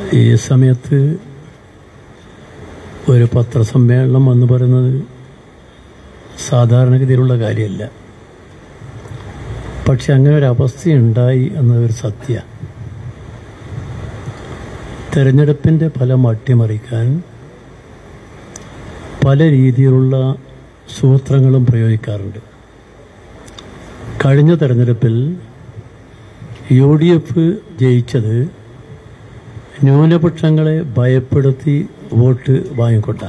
ഈ സമയത്ത് ഒരു പത്രസമ്മേളനം എന്ന് പറയുന്നത് സാധാരണഗതിയിലുള്ള കാര്യമല്ല. പക്ഷെ അങ്ങനെ ഒരു അവസ്ഥയുണ്ടായി എന്നതൊരു സത്യ. തെരഞ്ഞെടുപ്പിൻ്റെ ഫലം അട്ടിമറിക്കാൻ പല രീതിയിലുള്ള സൂത്രങ്ങളും പ്രയോഗിക്കാറുണ്ട്. കഴിഞ്ഞ തെരഞ്ഞെടുപ്പിൽ UDF ജയിച്ചത് ന്യൂനപക്ഷങ്ങളെ ഭയപ്പെടുത്തി വോട്ട് വാങ്ങിക്കൊണ്ട.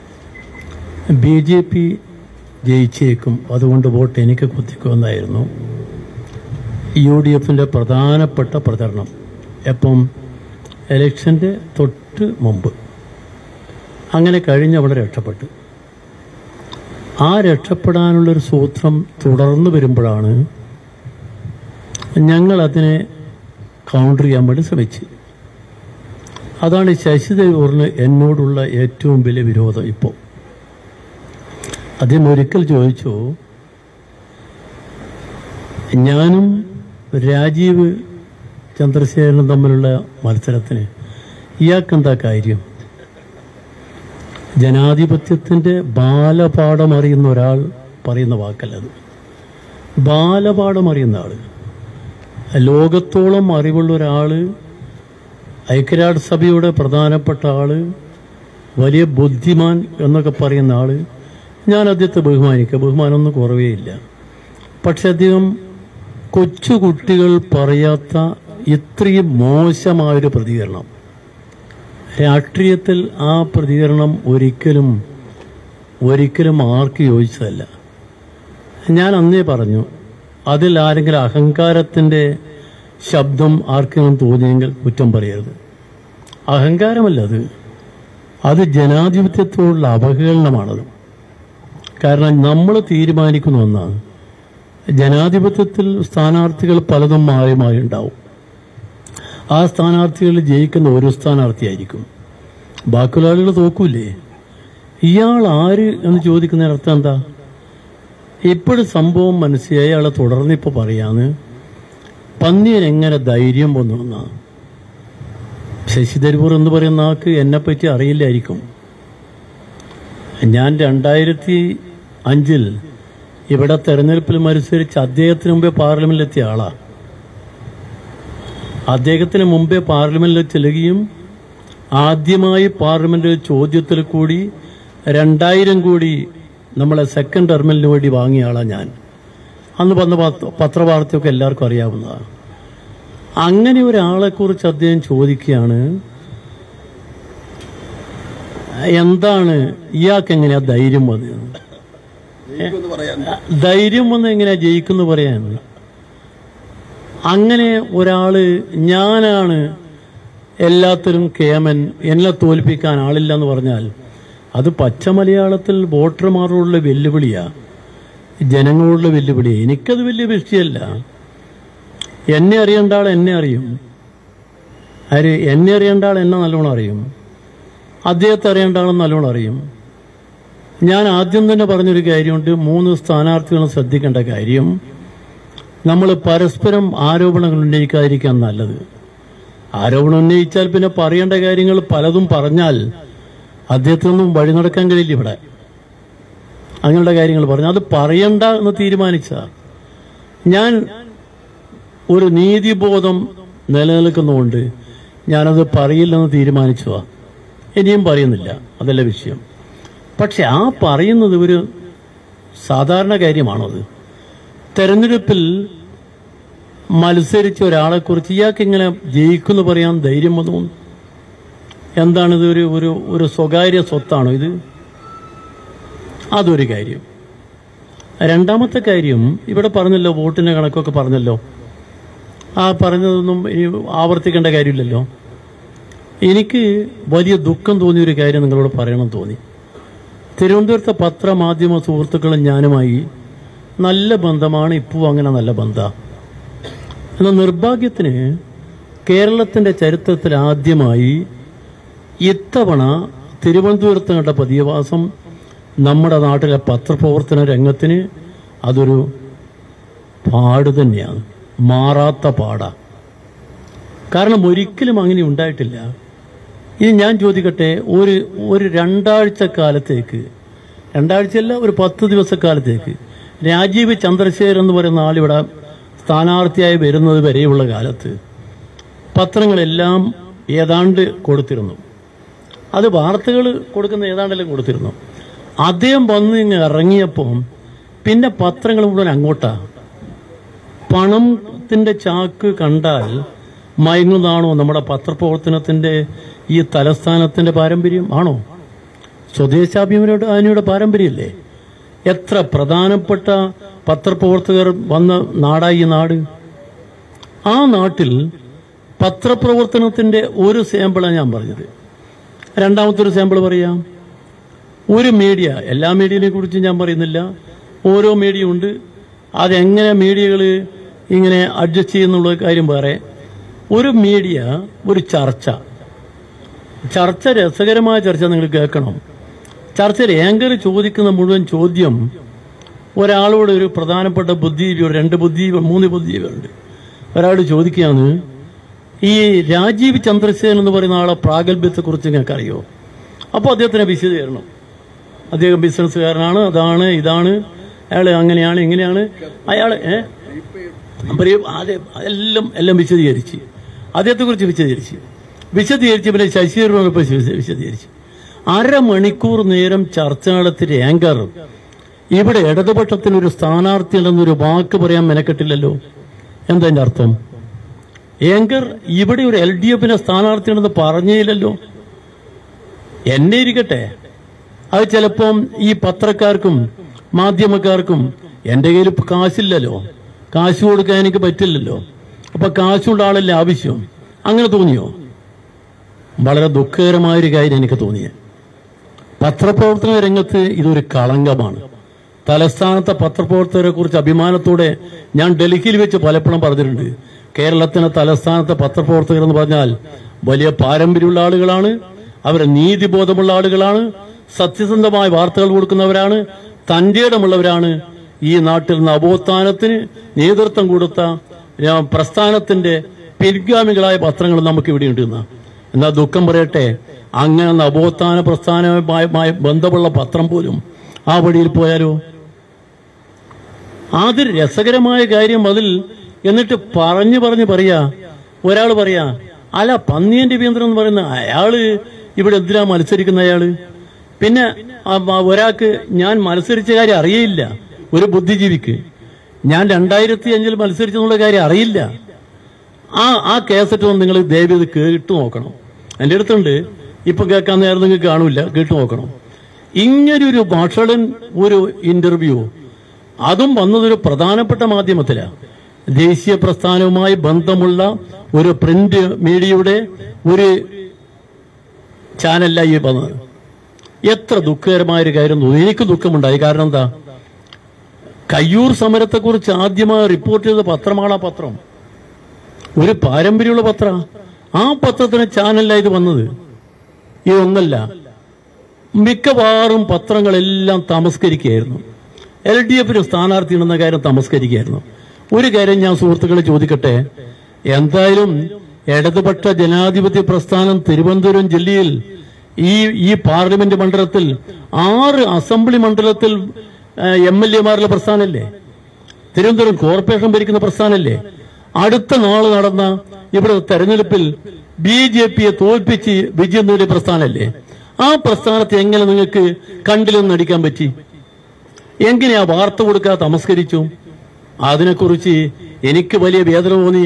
BJP ജയിച്ചേക്കും, അതുകൊണ്ട് വോട്ട് എനിക്ക് കുത്തിക്കുമെന്നായിരുന്നു UDFൻ്റെ പ്രധാനപ്പെട്ട പ്രചരണം. എപ്പം? ഇലക്ഷൻ്റെ തൊട്ട് മുമ്പ്. അങ്ങനെ കഴിഞ്ഞ് അവിടെ രക്ഷപ്പെട്ടു. ആ രക്ഷപ്പെടാനുള്ളൊരു സൂത്രം തുടർന്ന് വരുമ്പോഴാണ് ഞങ്ങളതിനെ കൗണ്ടർ ചെയ്യാൻ വേണ്ടി ശ്രമിച്ചു. അതാണ് ശശി തരൂരിന് എന്നോടുള്ള ഏറ്റവും വലിയ വിരോധം. ഇപ്പോൾ അദ്ദേഹം ഒരിക്കൽ ചോദിച്ചു, ഞാനും രാജീവ് ചന്ദ്രശേഖരനും തമ്മിലുള്ള മത്സരത്തിന് ഇയാൾക്കെന്താ കാര്യം? ജനാധിപത്യത്തിൻ്റെ ബാലപാഠം അറിയുന്ന ഒരാൾ പറയുന്ന വാക്കല്ലത്. ബാലപാഠം അറിയുന്ന ആൾ, ലോകത്തോളം അറിവുള്ള ഒരാൾ, ഐക്യരാഷ്ട്രസഭയുടെ പ്രധാനപ്പെട്ട ആൾ, വലിയ ബുദ്ധിമാൻ എന്നൊക്കെ പറയുന്ന ആൾ. ഞാൻ അദ്ദേഹത്തെ ബഹുമാനമൊന്നും കുറവേയില്ല. പക്ഷെ അദ്ദേഹം കൊച്ചുകുട്ടികൾ പറയാത്ത ഇത്രയും മോശമായൊരു പ്രതികരണം, രാഷ്ട്രീയത്തിൽ ആ പ്രതികരണം ഒരിക്കലും ആർക്ക് യോജിച്ചതല്ല. ഞാൻ അന്നേ പറഞ്ഞു, അതിൽ ആരെങ്കിലും അഹങ്കാരത്തിൻ്റെ ശബ്ദം ആർക്കെങ്കിലും തോന്നിയെങ്കിൽ കുറ്റം പറയരുത്. അഹങ്കാരമല്ല അത് ജനാധിപത്യത്തോടുള്ള അവഹേളനമാണത്. കാരണം നമ്മൾ തീരുമാനിക്കുന്ന ഒന്നാണ്. ജനാധിപത്യത്തിൽ സ്ഥാനാർത്ഥികൾ പലതും മാറി ഉണ്ടാവും. ആ സ്ഥാനാർത്ഥികൾ ജയിക്കുന്ന ഒരു സ്ഥാനാർത്ഥിയായിരിക്കും, ബാക്കിയുള്ള ആളുകൾ തോക്കൂലേ? ഇയാൾ ആര് എന്ന് ചോദിക്കുന്നതിനർത്ഥം എന്താ? ഇപ്പോഴും സംഭവം മനസ്സിലായി. അയാളെ തുടർന്നിപ്പോൾ പറയാന്ന് പന്നിയൻ എങ്ങനെ ധൈര്യം വന്നു എന്നാ. ശശി തരൂർ എന്ന് പറയുന്ന ആൾക്ക് എന്നെപ്പറ്റി അറിയില്ലായിരിക്കും. ഞാൻ 2005 ഇവിടെ തെരഞ്ഞെടുപ്പിൽ മത്സരിച്ച് അദ്ദേഹത്തിന് മുമ്പേ പാർലമെന്റിലെത്തിയ ആളാ. അദ്ദേഹത്തിന് മുമ്പേ പാർലമെന്റിൽ ചെല്ലുകയും ആദ്യമായി പാർലമെന്റ് ചോദ്യത്തിൽ കൂടി 2000 കോടി നമ്മളെ സെക്കൻഡ് ടെർമിനലിന് വേണ്ടി വാങ്ങിയ ആളാ ഞാൻ. അന്ന് വന്ന പത്രവാർത്തയൊക്കെ എല്ലാവർക്കും അറിയാവുന്നതാണ്. അങ്ങനെ ഒരാളെക്കുറിച്ച് അദ്ദേഹം ചോദിക്കുകയാണ്, എന്താണ് ഇയാൾക്ക് എങ്ങനെയാ ധൈര്യം വന്നത്? ധൈര്യം വന്ന് എങ്ങനെയാ ജയിക്കുന്നു പറയാൻ? അങ്ങനെ ഒരാള് ഞാനാണ് എല്ലാത്തിലും കേമൻ, എന്നെ തോൽപ്പിക്കാൻ ആളില്ലെന്ന് പറഞ്ഞാൽ അത് പച്ച മലയാളത്തിൽ വോട്ടർമാരോടുള്ള വെല്ലുവിളിയാ, ജനങ്ങളോടുള്ള വെല്ലുവിളിയാ. എനിക്കത് വലിയ വിഷയമല്ല. എന്നെ അറിയേണ്ട ആൾ എന്നെ അറിയും. എന്നെ അറിയേണ്ട ആൾ എന്നെ നല്ലോണം അറിയും. അദ്ദേഹത്തെ അറിയേണ്ട ആളും നല്ലോണം അറിയും. ഞാൻ ആദ്യം തന്നെ പറഞ്ഞൊരു കാര്യമുണ്ട്, 3 സ്ഥാനാർത്ഥികളും ശ്രദ്ധിക്കേണ്ട കാര്യം, നമ്മൾ പരസ്പരം ആരോപണങ്ങൾ ഉന്നയിക്കാതിരിക്കാൻ നല്ലത്. ആരോപണം ഉന്നയിച്ചാൽ പിന്നെ പറയേണ്ട കാര്യങ്ങൾ പലതും പറഞ്ഞാൽ അദ്ദേഹത്തിനൊന്നും വഴി നടക്കാൻ കഴിയില്ല. ഇവിടെ അങ്ങനെയുള്ള കാര്യങ്ങൾ പറഞ്ഞു അത് പറയണ്ട എന്ന് തീരുമാനിച്ച ഞാൻ ഒരു നീതിബോധം നിലനിൽക്കുന്നതുകൊണ്ട് ഞാനത് പറയില്ലെന്ന് തീരുമാനിച്ചതാ. ഇനിയും പറയുന്നില്ല, അതല്ല വിഷയം. പക്ഷെ ആ പറയുന്നത് ഒരു സാധാരണ കാര്യമാണത്. തെരഞ്ഞെടുപ്പിൽ മത്സരിച്ച ഒരാളെക്കുറിച്ച് ഇയാൾക്ക് ഇങ്ങനെ ജയിക്കുമെന്ന് പറയാൻ ധൈര്യം വന്നു. എന്താണിത്? ഒരു സ്വകാര്യ സ്വത്താണോ ഇത്? അതൊരു കാര്യം. രണ്ടാമത്തെ കാര്യം, ഇവിടെ പറഞ്ഞല്ലോ, വോട്ടിന്റെ കണക്കൊക്കെ പറഞ്ഞല്ലോ. ആ പറഞ്ഞതൊന്നും ഇനി ആവർത്തിക്കേണ്ട കാര്യമില്ലല്ലോ. എനിക്ക് വലിയ ദുഃഖം തോന്നിയൊരു കാര്യം നിങ്ങളോട് പറയണം തോന്നി. തിരുവനന്തപുരത്തെ പത്രമാധ്യമ സുഹൃത്തുക്കളും ഞാനുമായി നല്ല ബന്ധമാണ്. ഇപ്പോൾ അങ്ങനെ നല്ല ബന്ധമാണ്. എന്നാൽ നിർഭാഗ്യത്തിന് കേരളത്തിന്റെ ചരിത്രത്തിൽ ആദ്യമായി ഇത്തവണ തിരുവനന്തപുരത്ത് കണ്ട പ്രതിഭാസം നമ്മുടെ നാട്ടിലെ പത്രപ്രവർത്തന രംഗത്തിന് അതൊരു പാട് തന്നെയാണ്, മാറാത്ത പാടാ. കാരണം ഒരിക്കലും അങ്ങനെ ഉണ്ടായിട്ടില്ല. ഇനി ഞാൻ ചോദിക്കട്ടെ, ഒരു 2 ആഴ്ച കാലത്തേക്ക്, 2 ആഴ്ചയല്ല, ഒരു 10 ദിവസക്കാലത്തേക്ക് രാജീവ് ചന്ദ്രശേഖരൻ എന്ന് പറയുന്ന ആളിവിടെ സ്ഥാനാർത്ഥിയായി വരുന്നത് വരെയുള്ള കാലത്ത് പത്രങ്ങളെല്ലാം ഏതാണ്ട് കൊടുത്തിരുന്നു. അത് വാർത്തകൾ കൊടുക്കുന്ന ഏതാണ്ടെല്ലാം കൊടുത്തിരുന്നു. അദ്ദേഹം വന്ന് ഇങ്ങ് ഇറങ്ങിയപ്പോൾ പിന്നെ പത്രങ്ങൾ മുഴുവൻ അങ്ങോട്ടാ. പണത്തിന്റെ ചാക്ക് കണ്ടാൽ മയങ്ങുന്നതാണോ നമ്മുടെ പത്രപ്രവർത്തനത്തിന്റെ ഈ തലസ്ഥാനത്തിന്റെ പാരമ്പര്യം? ആണോ? സ്വദേശാഭിമാനിയുടെ പാരമ്പര്യല്ലേ? എത്ര പ്രധാനപ്പെട്ട പത്രപ്രവർത്തകർ വന്ന നാടായി നാട്. ആ നാട്ടിൽ പത്രപ്രവർത്തനത്തിന്റെ ഒരു സാമ്പിളാണ് ഞാൻ പറഞ്ഞത്. രണ്ടാമത്തെ ഒരു സാമ്പിൾ പറയാം. ഒരു മീഡിയ, എല്ലാ മീഡിയനെ കുറിച്ച് ഞാൻ പറയുന്നില്ല, ഓരോ മീഡിയ ഉണ്ട്, അതെങ്ങനെ മീഡിയകൾ ഇങ്ങനെ അഡ്ജസ്റ്റ് ചെയ്യുന്നുള്ള കാര്യം വേറെ. ഒരു മീഡിയ, ഒരു ചർച്ച, രസകരമായ ചർച്ച നിങ്ങൾ കേൾക്കണം. ചർച്ചയിൽ ആങ്കർ ചോദിക്കുന്ന മുഴുവൻ ചോദ്യം ഒരാളോട്, ഒരു പ്രധാനപ്പെട്ട ബുദ്ധിജീവിയോട്, 2 ബുദ്ധിജീവികൾ 3 ബുദ്ധിജീവികളുണ്ട്, ഒരാളോട് ചോദിക്കുകയാണ്, ഈ രാജീവ് ചന്ദ്രശേഖരൻ എന്ന് പറയുന്ന ആളെ പ്രാഗൽഭ്യത്തെക്കുറിച്ച് നിങ്ങൾക്ക് അറിയോ? അപ്പോൾ അദ്ദേഹത്തിന് വിശദീകരണം. അദ്ദേഹം ബിസിനസ്സുകാരനാണ്, അതാണ് ഇതാണ്, അയാൾ അങ്ങനെയാണ് ഇങ്ങനെയാണ്, അയാൾ എല്ലാം വിശദീകരിച്ച്, അദ്ദേഹത്തെക്കുറിച്ച് വിശദീകരിച്ച് പിന്നെ ശശിധരൂരിനൊപ്പം വിശദീകരിച്ച് 1/2 മണിക്കൂർ നേരം ചർച്ച നടത്തിയ ആങ്കർ ഇവിടെ ഇടതുപക്ഷത്തിനൊരു സ്ഥാനാർത്ഥി ഉണ്ടെന്നൊരു വാക്ക് പറയാൻ മെനക്കെട്ടില്ലല്ലോ. എന്താ അതിന്റെ അർത്ഥം? ആങ്കർ ഇവിടെ ഒരു LDF സ്ഥാനാർത്ഥി ഉണ്ടെന്ന് പറഞ്ഞേയില്ലല്ലോ. എന്നെ ഇരിക്കട്ടെ, അത് ചിലപ്പം ഈ പത്രക്കാർക്കും മാധ്യമക്കാർക്കും എന്റെ കയ്യിൽ കാശില്ലല്ലോ, കാശ് കൊടുക്കാൻ എനിക്ക് പറ്റില്ലല്ലോ, അപ്പൊ കാശുള്ള ആളല്ലേ ആവശ്യം, അങ്ങനെ തോന്നിയോ? വളരെ ദുഃഖകരമായൊരു കാര്യം എനിക്ക് തോന്നിയ. പത്രപ്രവർത്തന രംഗത്ത് ഇതൊരു കളങ്കമാണ്. തലസ്ഥാനത്തെ പത്രപ്രവർത്തകരെ കുറിച്ച് അഭിമാനത്തോടെ ഞാൻ ഡൽഹിയിൽ വെച്ച് പലപ്പോഴും പറഞ്ഞിട്ടുണ്ട്. കേരളത്തിലെ തലസ്ഥാനത്തെ പത്രപ്രവർത്തകർ എന്ന് പറഞ്ഞാൽ വലിയ പാരമ്പര്യമുള്ള ആളുകളാണ്, അവർ നീതിബോധമുള്ള ആളുകളാണ്, സത്യസന്ധമായ വാർത്തകൾ കൊടുക്കുന്നവരാണ്, തന്റേടമുള്ളവരാണ്. ഈ നാട്ടിൽ നവോത്ഥാനത്തിന് നേതൃത്വം കൊടുത്ത പ്രസ്ഥാനത്തിന്റെ പിൻഗാമികളായ പത്രങ്ങൾ നമുക്ക് ഇവിടെ ഉണ്ടെന്ന. എന്നാൽ ദുഃഖം പറയട്ടെ, അങ്ങനെ നവോത്ഥാന പ്രസ്ഥാനവുമായി ബന്ധമുള്ള പത്രം പോലും ആ വഴിയിൽ പോയാലോ? അതൊരു രസകരമായ കാര്യം. അതിൽ എന്നിട്ട് പറഞ്ഞു പറയാ, ഒരാൾ പറയാ, അല്ല പന്നിയൻ രവീന്ദ്രൻ എന്ന് പറയുന്ന അയാള് ഇവിടെ എന്തിനാ മത്സരിക്കുന്ന അയാള്? പിന്നെ ഒരാൾക്ക് ഞാൻ മത്സരിച്ച കാര്യം അറിയില്ല, ഒരു ബുദ്ധിജീവിക്ക് ഞാൻ 2005 മത്സരിച്ചെന്നുള്ള കാര്യം അറിയില്ല. ആ കേസറ്റ് ഒന്ന് നിങ്ങൾ ദയവ് കേട്ടു നോക്കണം. എന്റെ അടുത്തുണ്ട്, ഇപ്പൊ കേൾക്കാൻ നേരം നിങ്ങൾക്ക് കാണൂല, കേട്ടു നോക്കണം. ഇങ്ങനൊരു ഭാഷണൻ ഒരു ഇന്റർവ്യൂ, അതും വന്നതൊരു പ്രധാനപ്പെട്ട മാധ്യമത്തിലാണ്, ദേശീയ പ്രസ്ഥാനവുമായി ബന്ധമുള്ള ഒരു പ്രിന്റ് മീഡിയയുടെ ഒരു ചാനലായി വന്നത്. എത്ര ദുഃഖകരമായൊരു കാര്യം തോന്നി. എനിക്ക് ദുഃഖമുണ്ടായി. കാരണം എന്താ? കയ്യൂർ സമരത്തെക്കുറിച്ച് ആദ്യമായി റിപ്പോർട്ട് ചെയ്ത പത്രമാണ് ആ പത്രം. ഒരു പാരമ്പര്യമുള്ള പത്ര. ആ പത്രത്തിന് ചാനലായത് വന്നത്. ഇതൊന്നല്ല, മിക്കവാറും പത്രങ്ങളെല്ലാം തമസ്കരിക്കുകയായിരുന്നു. LDF സ്ഥാനാർത്ഥി ഉണ്ടെന്ന കാര്യം തമസ്കരിക്കുകയായിരുന്നു. ഒരു കാര്യം ഞാൻ സുഹൃത്തുക്കളെ ചോദിക്കട്ടെ, എന്തായാലും ഇടതുപക്ഷ ജനാധിപത്യ പ്രസ്ഥാനം തിരുവനന്തപുരം ജില്ലയിൽ ഈ പാർലമെന്റ് മണ്ഡലത്തിൽ 6 അസംബ്ലി മണ്ഡലത്തിൽ MLA-മാരുടെ പ്രസ്ഥാനമല്ലേ? തിരുവനന്തപുരം കോർപ്പറേഷൻ ഭരിക്കുന്ന പ്രസ്ഥാനമല്ലേ? അടുത്ത നാൾ നടന്ന ഇവിടെ തെരഞ്ഞെടുപ്പിൽ BJP-യെ തോൽപ്പിച്ച് വിജയം നേടിയ പ്രസ്ഥാനമല്ലേ? ആ പ്രസ്ഥാനത്തെ എങ്ങനെ നിങ്ങൾക്ക് കണ്ടില്ലെന്ന് നടിക്കാൻ പറ്റി? എങ്ങനെയാ വാർത്ത കൊടുക്കാതെ തമസ്കരിച്ചു? അതിനെക്കുറിച്ച് എനിക്ക് വലിയ വേദന തോന്നി.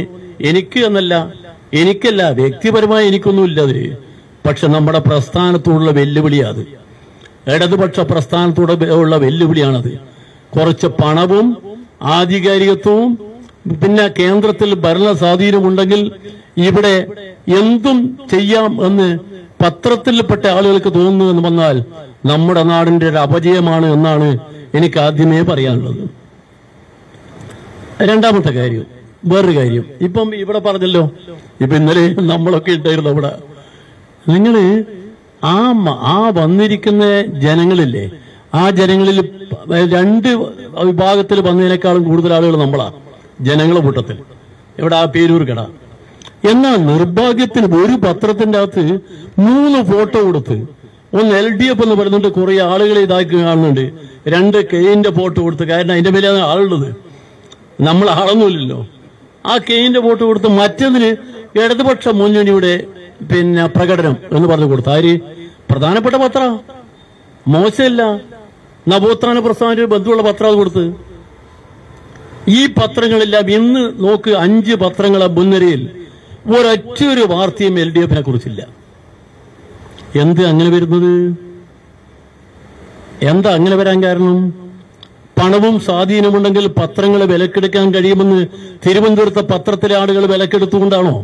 എനിക്കല്ല വ്യക്തിപരമായി എനിക്കൊന്നുമില്ല അത്. പക്ഷെ നമ്മുടെ പ്രസ്ഥാനത്തോടുള്ള വെല്ലുവിളിയാത്, ഇടതുപക്ഷ പ്രസ്ഥാനത്തോടെ ഉള്ള വെല്ലുവിളിയാണത്. കുറച്ച് പണവും ആധികാരികത്വവും പിന്നെ കേന്ദ്രത്തിൽ ഭരണ സ്വാധീനമുണ്ടെങ്കിൽ ഇവിടെ എന്തും ചെയ്യാം എന്ന് പത്രത്തിൽപ്പെട്ട ആളുകൾക്ക് തോന്നുന്നു എന്ന് വന്നാൽ നമ്മുടെ നാടിന്റെ ഒരു അപജയമാണ് എന്നാണ് എനിക്ക് ആദ്യമേ പറയാനുള്ളത്. രണ്ടാമത്തെ കാര്യം, വേറൊരു കാര്യം, ഇപ്പം ഇവിടെ പറഞ്ഞല്ലോ, ഇപ്പൊ ഇന്നലെ നമ്മളൊക്കെ ഉണ്ടായിരുന്നു അവിടെ. നിങ്ങള് ആ വന്നിരിക്കുന്ന ജനങ്ങളില്ലേ, ആ ജനങ്ങളിൽ 2 വിഭാഗത്തിൽ വന്നതിനേക്കാളും കൂടുതൽ ആളുകൾ നമ്മളാ ജനങ്ങളെ കൂട്ടത്തിൽ. ഇവിടെ ആ പേരൂർ കട എന്നാൽ നിർഭാഗ്യത്തിന് ഒരു പത്രത്തിന്റെ അകത്ത് 3 ഫോട്ടോ കൊടുത്ത്, ഒന്ന് LDF എന്ന് പറയുന്നുണ്ട്, കുറെ ആളുകളെ ഇതാക്കി കാണുന്നുണ്ട്, 2 കെയിന്റെ ഫോട്ടോ കൊടുത്ത്. കാരണം അതിന്റെ മേലെയാണ് ആളുള്ളത്, നമ്മൾ ആളൊന്നുമില്ലല്ലോ. ആ കെയിന്റെ ഫോട്ടോ കൊടുത്ത് മറ്റതിന് ഇടതുപക്ഷ മുന്നണിയുടെ പ്രകടനം എന്ന് പറഞ്ഞു കൊടുത്തു. ആര്? പ്രധാനപ്പെട്ട പത്ര, മോശമില്ല, നവോത്ഥാന പ്രസ്ഥാനത്തിന് ബന്ധമുള്ള പത്രം അത് കൊടുത്ത്. ഈ പത്രങ്ങളെല്ലാം ഇന്ന് നോക്ക്, 5 പത്രങ്ങളെ മുൻനിരയിൽ ഒരൊറ്റൊരു വാർത്തയും LDF-നെ കുറിച്ചില്ല. എന്ത് അങ്ങനെ വരുന്നത്? എന്താ അങ്ങനെ വരാൻ കാരണം? പണവും സ്വാധീനമുണ്ടെങ്കിൽ പത്രങ്ങളെ വിലക്കെടുക്കാൻ കഴിയുമെന്ന് തിരുവനന്തപുരത്തെ പത്രത്തിലെ ആളുകൾ വിലക്കെടുത്തുകൊണ്ടാണോ?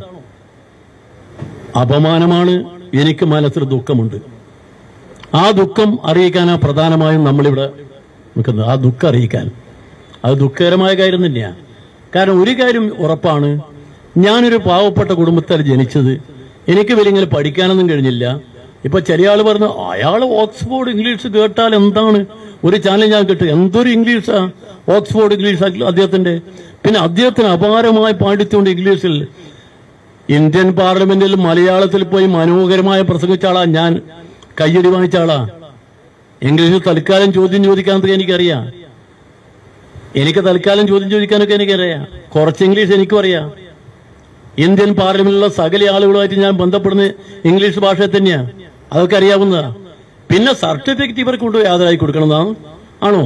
അപമാനമാണ്. എനിക്ക് മനസ്സിൽ ദുഃഖമുണ്ട്. ആ ദുഃഖം അറിയിക്കാനാ പ്രധാനമായും നമ്മളിവിടെ നിൽക്കുന്നത്. ആ ദുഃഖം അറിയിക്കാൻ, അത് ദുഃഖകരമായ കാര്യം തന്നെയാണ്. കാരണം ഒരു കാര്യം ഉറപ്പാണ്, ഞാനൊരു പാവപ്പെട്ട കുടുംബത്തിൽ ജനിച്ചത്. എനിക്ക് വലിയ പഠിക്കാനൊന്നും കഴിഞ്ഞില്ല. ഇപ്പൊ ചെറിയ ആള് പറഞ്ഞു, അയാൾ ഓക്സ്ഫോർഡ് ഇംഗ്ലീഷ് കേട്ടാൽ എന്താണ്? ഒരു ചാനൽ ഞാൻ കേട്ടു, എന്തൊരു ഇംഗ്ലീഷാ ഓക്സ്ഫോർഡ് ഇംഗ്ലീഷ് അദ്ദേഹത്തിന്റെ. പിന്നെ അദ്ദേഹത്തിന് അപാരമായ പാണ്ഡിത്യമുണ്ട് ഇംഗ്ലീഷിൽ. ഇന്ത്യൻ പാർലമെന്റിൽ മലയാളത്തിൽ പോയി മനോഹരമായ പ്രസംഗിച്ച ആളാ ഞാൻ, കയ്യടി വാങ്ങിച്ച ആളാ. ഇംഗ്ലീഷിൽ തൽക്കാലം ചോദ്യം ചോദിക്കാനൊക്കെ എനിക്കറിയാം. തൽക്കാലം ചോദ്യം ചോദിക്കാനൊക്കെ എനിക്കറിയാം. കുറച്ച് ഇംഗ്ലീഷ് എനിക്കും അറിയാം. ഇന്ത്യൻ പാർലമെന്റിലുള്ള സകല ആളുകളുമായിട്ട് ഞാൻ ബന്ധപ്പെടുന്ന ഇംഗ്ലീഷ് ഭാഷ തന്നെയാണ്. അതൊക്കെ അറിയാവുന്നതാ. പിന്നെ സർട്ടിഫിക്കറ്റ് ഇവർക്ക് കൊണ്ടുപോയി യാതൊരായി കൊടുക്കണമെന്നാണ് ആണോ?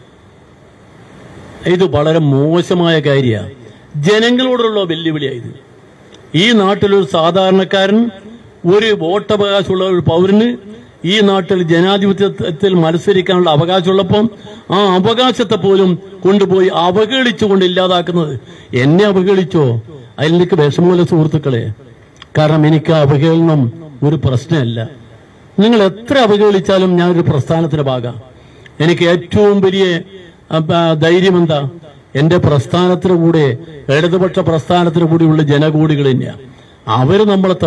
ഇത് വളരെ മോശമായ കാര്യമാണ്. ജനങ്ങളോടുള്ള വെല്ലുവിളിയായത്. ഈ നാട്ടിലൊരു സാധാരണക്കാരൻ, ഒരു വോട്ടവകാശമുള്ള ഒരു പൗരന് ഈ നാട്ടിൽ ജനാധിപത്യത്തിൽ മത്സരിക്കാനുള്ള അവകാശമുള്ളപ്പം ആ അവകാശത്തെ പോലും കൊണ്ടുപോയി അവഹേളിച്ചുകൊണ്ട് ഇല്ലാതാക്കുന്നത്. എന്നെ അവഹേളിച്ചോ? അതിലെനിക്ക് വിഷമമില്ല സുഹൃത്തുക്കളെ. കാരണം എനിക്ക് അവഹേളനം ഒരു പ്രശ്നമല്ല. നിങ്ങൾ എത്ര അവഹേളിച്ചാലും ഞാനൊരു പ്രസ്ഥാനത്തിന്റെ ഭാഗം. എനിക്ക് ഏറ്റവും വലിയ ധൈര്യം എന്താ? എന്റെ പ്രസ്ഥാനത്തിന് കൂടെ, ഇടതുപക്ഷ പ്രസ്ഥാനത്തിന് കൂടിയുള്ള ജനകൂടികൾ തന്നെയാണ്. അവര് നമ്മളെ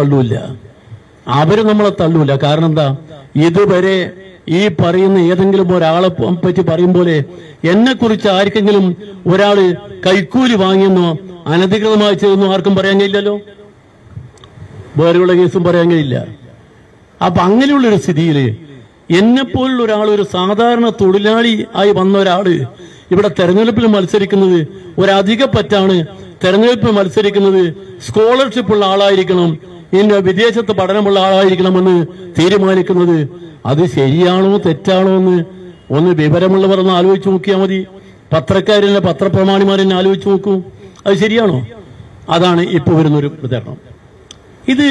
തള്ളൂല. കാരണം എന്താ? ഇതുവരെ ഈ പറയുന്ന ഏതെങ്കിലും ഒരാളെ പറ്റി പറയും പോലെ എന്നെ കുറിച്ച് ആർക്കെങ്കിലും ഒരാള് കൈക്കൂലി വാങ്ങിയെന്നോ അനധികൃതമായി ചെയ്തെന്നോ ആർക്കും പറയാൻ കഴിയില്ലല്ലോ. വേറെയുള്ള കേസും പറയാൻ കഴിയില്ല. അപ്പൊ അങ്ങനെയുള്ളൊരു സ്ഥിതിയില് എന്നെപ്പോലുള്ള ഒരാൾ, ഒരു സാധാരണ തൊഴിലാളി ആയി വന്ന ഒരാള് ഇവിടെ തെരഞ്ഞെടുപ്പിൽ മത്സരിക്കുന്നത് ഒരധിക പറ്റാണ്. തെരഞ്ഞെടുപ്പിൽ മത്സരിക്കുന്നത് സ്കോളർഷിപ്പുള്ള ആളായിരിക്കണം, ഇന്ന് വിദേശത്ത് പഠനമുള്ള ആളായിരിക്കണമെന്ന് തീരുമാനിക്കുന്നത് അത് ശരിയാണോ തെറ്റാണോ എന്ന് ഒന്ന് വിവരമുള്ളവർ ഒന്ന് ആലോചിച്ച് നോക്കിയാൽ മതി. പത്രക്കാരെന്നെ, പത്രപ്രമാണിമാരെന്നെ ആലോചിച്ച് നോക്കൂ. അത് ശരിയാണോ? അതാണ് ഇപ്പൊ വരുന്നൊരു പ്രചരണം. ഇത്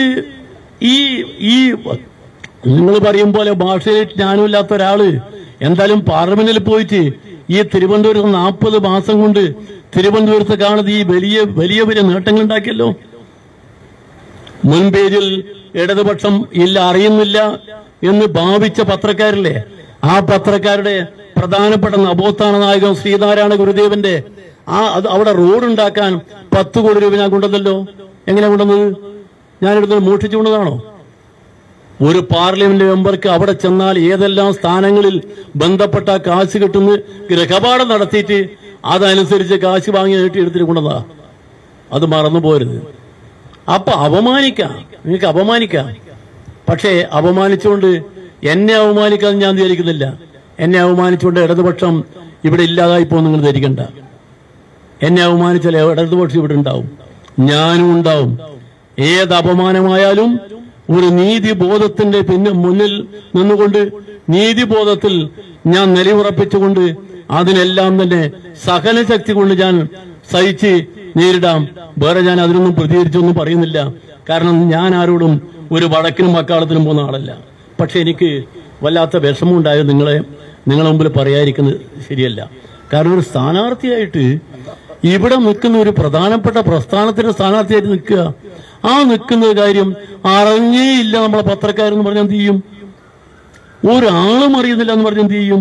ഈ നിങ്ങൾ പറയും പോലെ ഭാഷയിൽ ജ്ഞാനമില്ലാത്ത ഒരാള് എന്തായാലും പാർലമെന്റിൽ പോയിട്ട് ഈ തിരുവനന്തപുരത്ത് 40 മാസം കൊണ്ട് തിരുവനന്തപുരത്ത് കാണുന്നത് ഈ വലിയ നേട്ടങ്ങൾ ഉണ്ടാക്കിയല്ലോ. മുൻപേരിൽ ഇടതുപക്ഷം അറിയുന്നില്ല എന്ന് ഭാവിച്ച പത്രക്കാരില്ലേ, ആ പത്രക്കാരുടെ പ്രധാനപ്പെട്ട നവോത്ഥാന നായകൻ ശ്രീനാരായണ ഗുരുദേവന്റെ അവിടെ റോഡുണ്ടാക്കാൻ 10 കോടി രൂപ ഞാൻ കൊണ്ടുവന്നല്ലോ. എങ്ങനെ കൊണ്ടുവന്നത്? ഞാനിവിടുന്ന് മോഷ്ടിച്ചു കൊണ്ടതാണോ? ഒരു പാർലമെന്റ് മെമ്പർക്ക് അവിടെ ചെന്നാൽ ഏതെല്ലാം സ്ഥാനങ്ങളിൽ ബന്ധപ്പെട്ട കാശ് കിട്ടുന്ന ഗൃഹപാഠം നടത്തിയിട്ട് അതനുസരിച്ച് കാശ് വാങ്ങി നീട്ടിയെടുത്തിട്ട് കൊണ്ടതാ. അത് മറന്നു പോരുത്. അപ്പൊ നിങ്ങൾക്ക് അപമാനിക്കാം. പക്ഷേ അപമാനിച്ചുകൊണ്ട് എന്നെ അവമാനിക്കാൻ ഞാൻ ധരിക്കുന്നില്ല. എന്നെ അവമാനിച്ചുകൊണ്ട് ഇടതുപക്ഷം ഇവിടെ ഇല്ലാതായി പോകും നിങ്ങൾ ധരിക്കണ്ട. എന്നെ അവമാനിച്ചാൽ ഇടതുപക്ഷം ഇവിടെ ഉണ്ടാവും, ഞാനും ഉണ്ടാവും. ഏത് അപമാനമായാലും ഒരു നീതിബോധത്തിന്റെ മുന്നിൽ നിന്നുകൊണ്ട്, നീതിബോധത്തിൽ ഞാൻ നിലയുറപ്പിച്ചുകൊണ്ട് അതിനെല്ലാം തന്നെ സഹനശക്തി കൊണ്ട് ഞാൻ സഹിച്ച് നേരിടാം. വേറെ ഞാൻ അതിനൊന്നും പ്രതികരിച്ചൊന്നും പറയുന്നില്ല. കാരണം ഞാൻ ആരോടും ഒരു വടക്കിനും മക്കാളത്തിനും പോകുന്ന ആളല്ല. പക്ഷെ എനിക്ക് വല്ലാത്ത വിഷമമുണ്ടായത് നിങ്ങളെ മുമ്പിൽ പറയാതിരിക്കുന്നത് ശരിയല്ല. കാരണം ഒരു സ്ഥാനാർത്ഥിയായിട്ട് ഇവിടെ നിൽക്കുന്ന ഒരു പ്രധാനപ്പെട്ട പ്രസ്ഥാനത്തിന്റെ സ്ഥാനാർത്ഥിയായിട്ട് നിൽക്കുക, ആ നിൽക്കുന്ന കാര്യം അറിഞ്ഞേയില്ല നമ്മളെ പത്രക്കാരെന്ന് പറഞ്ഞാൽ എന്ത് ചെയ്യും? ഒരാളും അറിയുന്നില്ല എന്ന് പറഞ്ഞാൽ എന്ത് ചെയ്യും?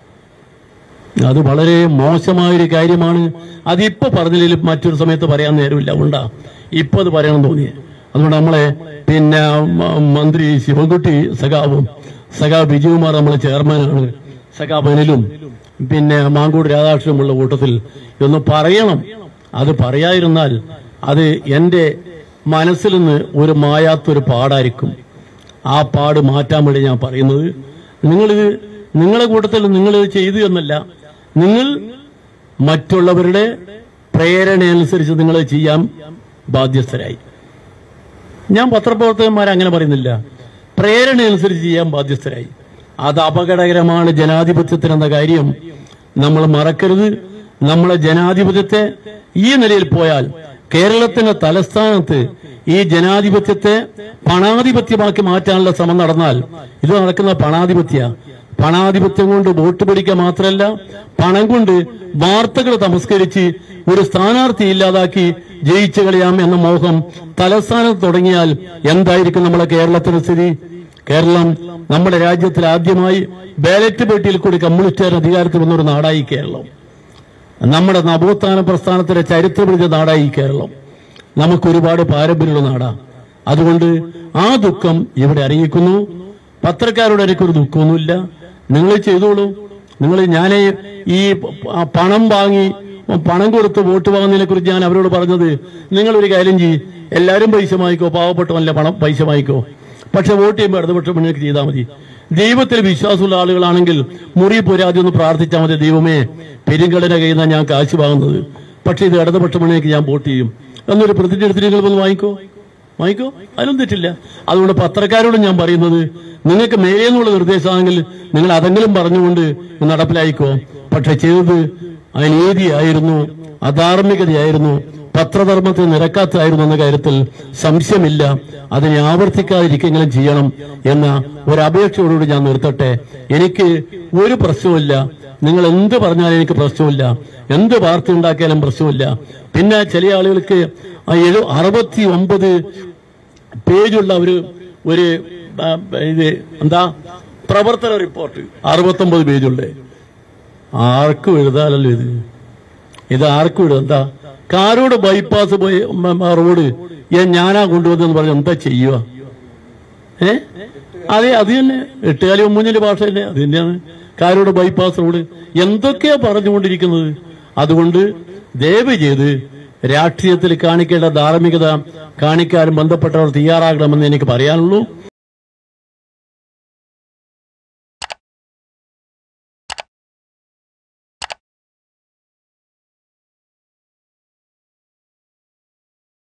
അത് വളരെ മോശമായൊരു കാര്യമാണ്. അതിപ്പോ പറഞ്ഞില്ലെങ്കിൽ മറ്റൊരു സമയത്ത് പറയാൻ നേരമില്ല. ഉണ്ടാ ഇപ്പൊ അത് പറയണം തോന്നിയേ. അതുകൊണ്ട് നമ്മളെ മന്ത്രി ശിവൻകുട്ടി സഖാവ് ബിജുകുമാർ നമ്മളെ ചെയർമാനാണ്. സഖാവ് അനിലും മാങ്കോട് രാധാകൃഷ്ണനുമുള്ള കൂട്ടത്തിൽ ഇതൊന്ന് പറയണം. അത് പറയാതിരുന്നാൽ അത് എന്റെ മനസ്സിൽ നിന്ന് ഒരു മായാത്തൊരു പാടായിരിക്കും. ആ പാട് മാറ്റാൻ വേണ്ടി ഞാൻ പറയുന്നത്, നിങ്ങളെ കൂട്ടത്തിൽ നിങ്ങളിത് ചെയ്തു എന്നല്ല, നിങ്ങൾ മറ്റുള്ളവരുടെ പ്രേരണയനുസരിച്ച് നിങ്ങൾ ചെയ്യാൻ ബാധ്യസ്ഥരായി. ഞാൻ പത്രപ്രവർത്തകന്മാരങ്ങനെ പറയുന്നില്ല, പ്രേരണയനുസരിച്ച് ചെയ്യാൻ ബാധ്യസ്ഥരായി. അത് അപകടകരമാണ് ജനാധിപത്യത്തിനെന്ന കാര്യം നമ്മൾ മറക്കരുത്. നമ്മളെ ജനാധിപത്യത്തെ ഈ നിലയിൽ പോയാൽ, കേരളത്തിന്റെ തലസ്ഥാനത്ത് ഈ ജനാധിപത്യത്തെ പണാധിപത്യമാക്കി മാറ്റാനുള്ള ശ്രമം നടന്നാൽ, ഇത് നടക്കുന്ന പണാധിപത്യം കൊണ്ട് വോട്ട് പിടിക്കുക മാത്രമല്ല, പണം കൊണ്ട് വാർത്തകൾ തമസ്കരിച്ച് ഒരു സ്ഥാനാർത്ഥി ഇല്ലാതാക്കി ജയിച്ചു കളയാം എന്ന മോഹം തലസ്ഥാനത്ത് തുടങ്ങിയാൽ എന്തായിരിക്കും നമ്മളെ കേരളത്തിന്റെ സ്ഥിതി? കേരളം നമ്മുടെ രാജ്യത്തിൽ ആദ്യമായി ബാലറ്റ് പെട്ടിയിൽ കൂടി കമ്മ്യൂണിസ്റ്റുകാർ അധികാരത്തിൽ വന്നൊരു നാടായി കേരളം. നമ്മുടെ നവോത്ഥാന പ്രസ്ഥാനത്തിന്റെ ചരിത്രപിടിച്ച നാടായി കേരളം. നമുക്കൊരുപാട് പാരമ്പര്യമുള്ള നാടാണ്. അതുകൊണ്ട് ആ ദുഃഖം ഇവിടെ അറിയിക്കുന്നു. പത്രക്കാരോട് എനിക്കൊരു ദുഃഖമൊന്നുമില്ല. നിങ്ങൾ ചെയ്തോളൂ. ഞാൻ ഈ പണം കൊടുത്ത് വോട്ട് വാങ്ങുന്നതിനെ കുറിച്ച് ഞാൻ അവരോട് പറഞ്ഞത്, നിങ്ങളൊരു കാര്യം ചെയ്യും, എല്ലാവരും പൈസ വാങ്ങിക്കോ, പാവപ്പെട്ടവല്ല പൈസ വാങ്ങിക്കോ, പക്ഷെ വോട്ട് ചെയ്യുമ്പോൾ ഇടതുപക്ഷ മുന്നണിക്ക് ചെയ്താൽ മതി. ദൈവത്തിൽ വിശ്വാസമുള്ള ആളുകളാണെങ്കിൽ മുറി പോരാതെ ഒന്ന് പ്രാർത്ഥിച്ചാൽ മതി, ദൈവമേ പെരുങ്കടന കയ്യിൽ നിന്നാണ് ഞാൻ കാശ് വാങ്ങുന്നത്, പക്ഷെ ഇത് ഇടതുപക്ഷ മുന്നണിക്ക് ഞാൻ വോട്ട് ചെയ്യും എന്നൊരു പ്രതിജ്ഞ എടുത്തിട്ട് നിങ്ങൾ ഒന്ന് വാങ്ങിക്കോ. അതിനൊന്നും തെറ്റില്ല. അതുകൊണ്ട് പത്രക്കാരോട് ഞാൻ പറയുന്നത്, നിങ്ങൾക്ക് മേലെ നിന്നുള്ള നിർദ്ദേശമാണെങ്കിൽ നിങ്ങൾ അതെങ്കിലും പറഞ്ഞുകൊണ്ട് നടപ്പിലായിക്കോ. പക്ഷെ ചെയ്തത് അനീതിയായിരുന്നു, അധാർമികതയായിരുന്നു, പത്രധർമ്മത്തെ നിരക്കാത്തതായിരുന്നു എന്ന കാര്യത്തിൽ സംശയമില്ല. അതിനെ ആവർത്തിക്കാതിരിക്കെങ്കിലും ചെയ്യണം എന്ന ഒരപേക്ഷയോടുകൂടി ഞാൻ നിർത്തട്ടെ. എനിക്ക് ഒരു പ്രശ്നവുമില്ല, നിങ്ങൾ എന്ത് പറഞ്ഞാലും എനിക്ക് പ്രശ്നമില്ല, എന്ത് വാർത്ത ഉണ്ടാക്കിയാലും പ്രശ്നമില്ല. പിന്നെ ചില ആളുകൾക്ക് 69 പേജുള്ള ഒരു ഇത് പ്രവർത്തന റിപ്പോർട്ട് 69 പേജുള്ള, ആർക്കും എഴുതാനല്ലോ ഇത് ആർക്കും എഴുതാം. എന്താ കാരോട് ബൈപ്പാസ് പോയി റോഡ് ഞാനാ കൊണ്ടുവന്നെന്ന് പറഞ്ഞ് എന്താ ചെയ്യുക? അതെ, അത് തന്നെ 8-3 ഭാഷ തന്നെ അത് തന്നെയാണ്. കാരോട് ബൈപ്പാസ് റോഡ് എന്തൊക്കെയാ പറഞ്ഞുകൊണ്ടിരിക്കുന്നത്. അതുകൊണ്ട് ദയവ് ചെയ്ത് രാഷ്ട്രീയത്തിൽ കാണിക്കേണ്ട ധാർമ്മികത കാണിക്കാനും ബന്ധപ്പെട്ടവർ തയ്യാറാകണമെന്ന് എനിക്ക് പറയാനുള്ളൂ.